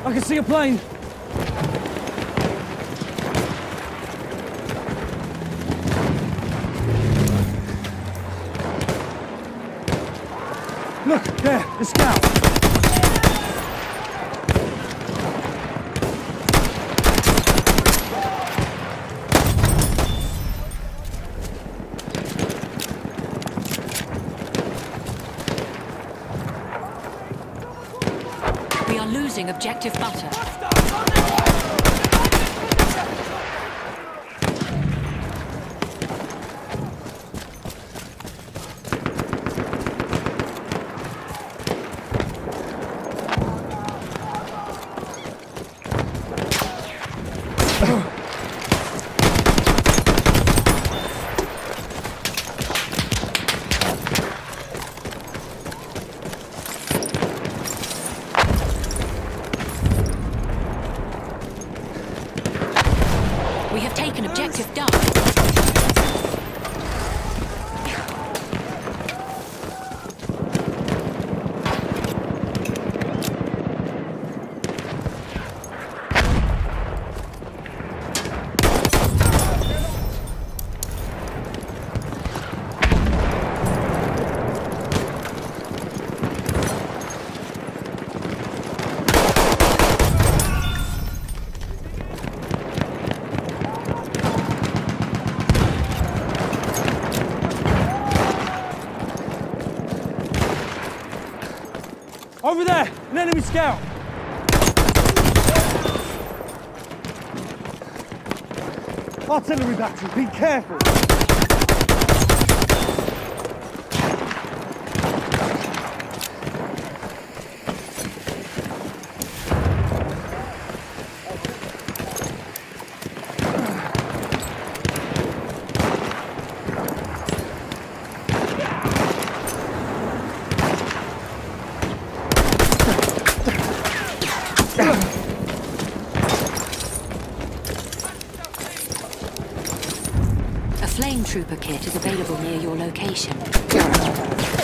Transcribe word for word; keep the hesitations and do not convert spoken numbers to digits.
I can see a plane. Look, there, the scout. We are losing objective butter. We have taken objective Duff. Over there, an enemy scout. Artillery battery, be careful. A flame trooper kit is available near your location.